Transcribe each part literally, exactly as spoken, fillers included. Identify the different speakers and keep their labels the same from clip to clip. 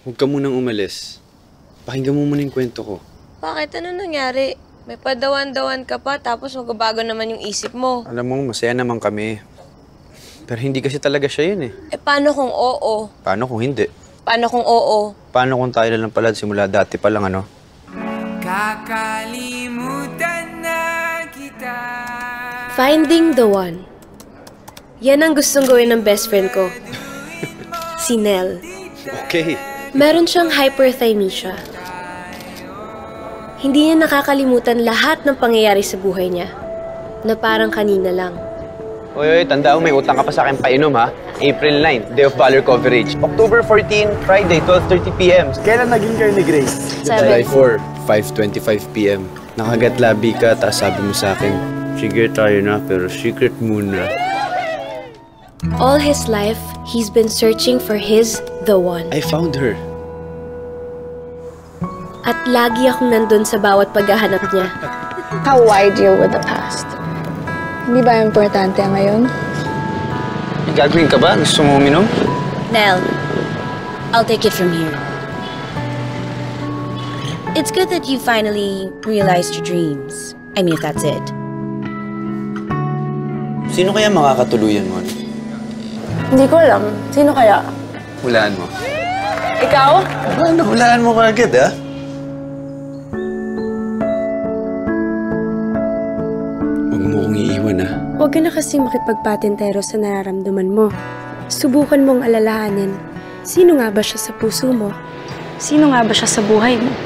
Speaker 1: Huwag ka munang umalis. Pakinggan mo muna yung kwento ko.
Speaker 2: Bakit? Ano nangyari? May padawan-dawan ka pa, tapos magbabago naman yung isip mo.
Speaker 1: Alam mo, masaya naman kami. Pero hindi kasi talaga siya yun eh.
Speaker 2: Eh, paano kung oo?
Speaker 1: Paano kung hindi?
Speaker 2: Paano kung oo?
Speaker 1: Paano kung tayo na lang pala simula dati pa lang, ano?
Speaker 3: Kakalimutan na kita.
Speaker 2: Finding the one. Yan ang gustong gawin ng best friend ko. Si Nell.
Speaker 1: Okay.
Speaker 2: Meron siyang hyperthymesia. Hindi niya nakakalimutan lahat ng pangyayari sa buhay niya. Na parang kanina lang.
Speaker 1: Oy, oy, tandaan mo, may utang ka pa sa akin painom, ha? April ninth, Day of Valor coverage. October fourteenth, Friday, twelve thirty p m
Speaker 4: Kailan naging kayo ni Grace?
Speaker 1: July fourth, five twenty-five p m Nakagatlabi ka, tapos sabi mo sa akin, sige tayo na, pero secret muna.
Speaker 2: All his life, he's been searching for his the one.
Speaker 1: I found her.
Speaker 2: At lagi akong nandun sa bawat paghahanap niya.
Speaker 5: How I deal with the past. Hindi ba importante ngayon?
Speaker 1: May gagawin ka ba? Gusto mo uminom?
Speaker 6: Nell, I'll take it from here. It's good that you finally realized your dreams. I mean, if that's it.
Speaker 1: Sino kaya makakatuluyan mo?
Speaker 5: Hindi ko alam. Sino kaya?
Speaker 1: Hulaan mo.
Speaker 5: Ikaw?
Speaker 1: Ano, hulaan mo kagad, ha? Huwag mo kong iiwan, ha?
Speaker 7: Huwag ka na kasing makipagpatintero sa nararamdaman mo. Subukan mong alalahanin. Sino nga ba siya sa puso mo? Sino nga ba siya sa buhay mo?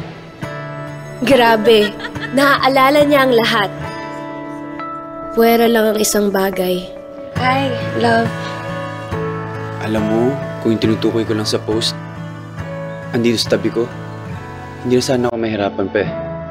Speaker 2: Grabe, naaalala niya ang lahat. Puwera lang ang isang bagay.
Speaker 7: Hi, love.
Speaker 1: Alam mo, kung yung tinutukoy ko lang sa post, andito sa tabi ko, hindi na sana ako mahirapan pa eh.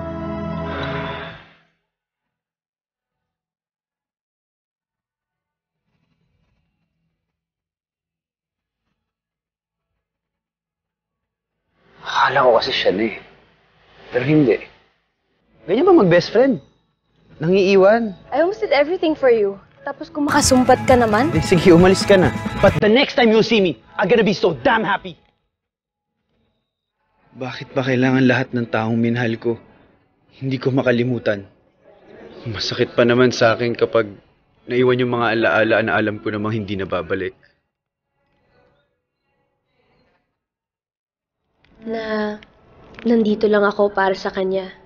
Speaker 1: Akala ko kasi siya na eh. Pero hindi. Ganyan ba mag-best friend? Nangiiwan.
Speaker 5: I almost did everything for you. Tapos kung makasumpat ka naman?
Speaker 1: Eh, sige, umalis ka na. But the next time you see me, I'm gonna be so damn happy. Bakit ba kailangan lahat ng taong minahal ko hindi ko makalimutan? Masakit pa naman sa akin kapag naiwan yung mga alaala na alam ko namang hindi na babalik.
Speaker 2: Na nandito lang ako para sa kanya.